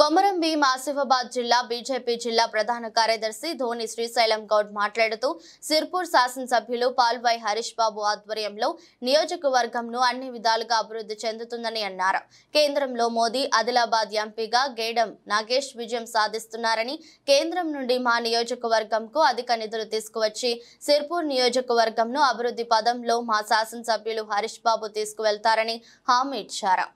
కొమరం భీం ఆసిఫాబాద్ జిల్లా బీజేపీ జిల్లా ప్రధాన కార్యదర్శి ధోని శ్రీశైలం గౌడ్ మాట్లాడుతూ సిర్పూర్ శాసనసభ్యులు పాల్వాయి హరీష్ బాబు ఆధ్వర్యంలో నియోజకవర్గంను అన్ని విధాలుగా అభివృద్ధి చెందుతుందని అన్నారు. కేంద్రంలో మోదీ, ఆదిలాబాద్ ఎంపీగా గేడం నాగేష్ విజయం సాధిస్తున్నారని, కేంద్రం నుండి మా నియోజకవర్గంకు అధిక నిధులు తీసుకువచ్చి సిర్పూర్ నియోజకవర్గంను అభివృద్ధి పదంలో మా శాసనసభ్యులు హరీష్ బాబు తీసుకువెళ్తారని హామీ ఇచ్చారు.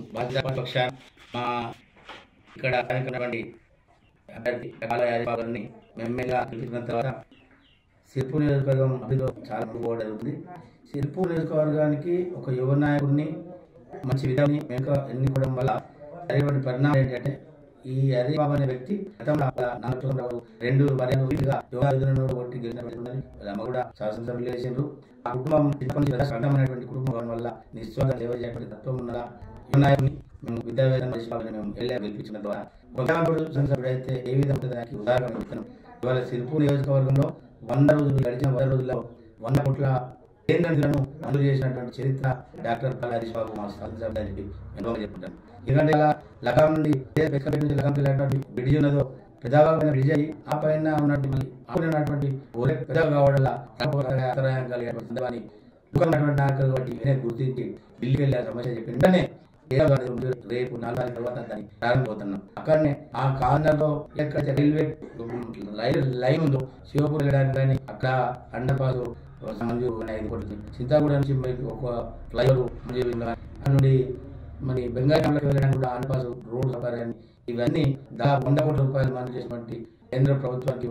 ఇక్కడ అభ్యర్థి పాల్వాయి బాబుని ఎమ్మెల్యేగా గెలిచిన తర్వాత సిర్పూర్ నియోజకవర్గం అభివృద్ధిలో చాలా ముందుకోవడం జరుగుతుంది. సిర్పూర్ నియోజకవర్గానికి ఒక యువ నాయకుడిని మంచి విధాన్ని ఎన్నుకోవడం వల్ల జరిగిన పరిణామం ఏంటంటే, ఈ హరీష్ బాబు అనే వ్యక్తి గతంలో 2 పర్యాలుగా యువజనుడు కొట్టి గెలిచినటువంటి కూడా శాసనసభ్యులు చేసిండ్రు. ఆ కుటుంబం అనేటువంటి కుటుంబం వల్ల నిస్వార్థ సేవ చేయటువంటి తత్వం ఉన్న యువ నాయకుని విద్యావేదన మేము గెలిపించిన ద్వారా గొప్పడు సంసభ్యుడైతే ఏ విధంగా దానికి ఉదాహరణ చెప్తున్నాం. ఇవాళ సిర్పూర్ నియోజకవర్గంలో 100 రోజులు గడిచిన 100 రోజుల్లో 100 కోట్ల కేంద్ర నిధులను మంజూరు చేసినటువంటి చరిత్ర డాక్టర్ పాల్వాయి హరీష్ బాబు మా శాసనసభ్యులు అని చెప్పి నేను చెప్పుకుంటాను. ఎందుకంటే ఇలా లగాం నుండి లగాంకి వెళ్ళినటువంటి బ్రిడ్జ్ ఉన్నదో పెద్దవాళ్ళ బ్రిడ్జ్ అయ్యి ఆ పైన ఉన్నటువంటి పెద్దగా కావడం అంతరాయం కలిగినటువంటి సందర్భాన్ని నాయకులు కాబట్టి గుర్తించి ఢిల్లీకి వెళ్ళే సమస్య చెప్పి వెంటనే రేపు 4 రోజుల తర్వాత దాన్ని ప్రారంభమవుతున్నాం. అక్కడనే ఆ కార్నర్లో ఎక్కడైతే రైల్వే లైన్ ఉందో శివపూర్ వెళ్ళడానికి కానీ అక్కడ అండర్ పాస్ మంజూరు 5 కోట్లు, చింతాగూడ నుంచి ఒక ఫ్లైఓవర్ మంజూరు నుండి మరి బెంగాళకి వెళ్ళడానికి కూడా అండర్ పాస్ రోడ్ సౌకర్యాన్ని ఇవన్నీ 100 కోట్ల రూపాయలు మంజూరు చేసినటువంటి కేంద్ర ప్రభుత్వానికి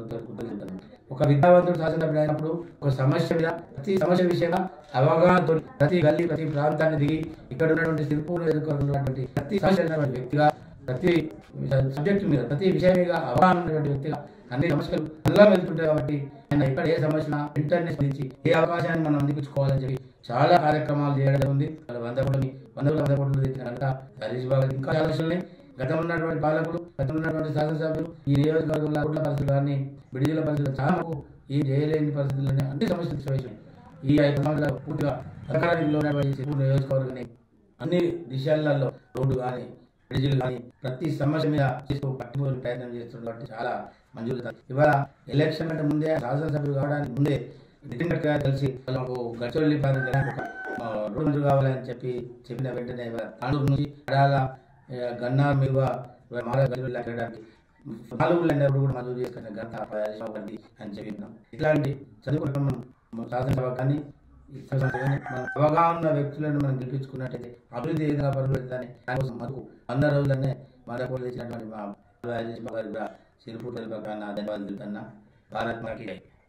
ఒక విద్యావంతుడు శాసనసభ్యుడు అయినప్పుడు ఒక సమస్య మీద ప్రతి సమస్య విషయంగా అవగాహనతో ప్రతి గల్లీ ప్రతి ప్రాంతాన్ని దిగి ఇక్కడ ఉన్నటువంటి సిర్పూర్ ఎదుర్కొన్నటువంటి ప్రతి సమస్య వ్యక్తిగా ప్రతి సబ్జెక్టు మీద ప్రతి విషయం మీద అవగాహన ఉన్నటువంటి వ్యక్తిగా అన్ని సమస్యలు అలా వెళ్తుంటాయి. కాబట్టి ఆయన ఇక్కడ ఏ సమస్య వెంటనే స్పందించి ఏ అవకాశాన్ని మనం అందిపుచ్చుకోవాలని చెప్పి చాలా కార్యక్రమాలు చేయడం ఉంది. 100 కోట్లు తెచ్చిన హరీష్ బాబు ఇంకా చాలా విషయాలు గతంలో ఉన్నటువంటి పాలకులు, గతంలో ఉన్నటువంటి శాసనసభ్యులు ఈ నియోజకవర్గంలో రోడ్ల పరిస్థితులు కానీ బిడ్డల పరిస్థితులు చాలా ఈ చేయలేని పరిస్థితులని అన్ని సమస్యలు తీసుకువచ్చాయి. ఈ 5 సంవత్సరాలు పూర్తిగా అధికారంలో ఉన్నటువంటి సిర్పూర్ నియోజకవర్గాన్ని అన్ని దిశలలో రోడ్డు కానీ బ్రిడ్జిలు కానీ ప్రతి సమస్య మీద పట్టుకునే ప్రయత్నం చేస్తున్నటువంటి చాలా మంజూరు. ఇవాళ ఎలక్షన్ కంటే ముందే శాసనసభ్యులు కావడానికి ముందే కలిసి వాళ్ళకు గచ్చోళ్ళి రోడ్డు మంజూరు కావాలని చెప్పిన వెంటనే తాండూరు నుంచి గన్నా మీద వెళ్ళడానికి 4 ఊళ్ళప్పుడు కూడా మంజూరు చేసుకున్న గంట అని చెప్పినాం. ఇట్లాంటి చదువుకుంటాం శాసనసభ కానీ అవగాహన ఉన్న వ్యక్తులను మనం గెలిపించుకున్నట్టయితే అభివృద్ధి ఏదైనా పరుగుతుందని దానికోసం మనకు 100 రోజులనే మనకు తెచ్చినటువంటి మా సిర్పూర్ ధన్యవాదాలు తెలుపుతున్నా. భారత్ మాకి జై.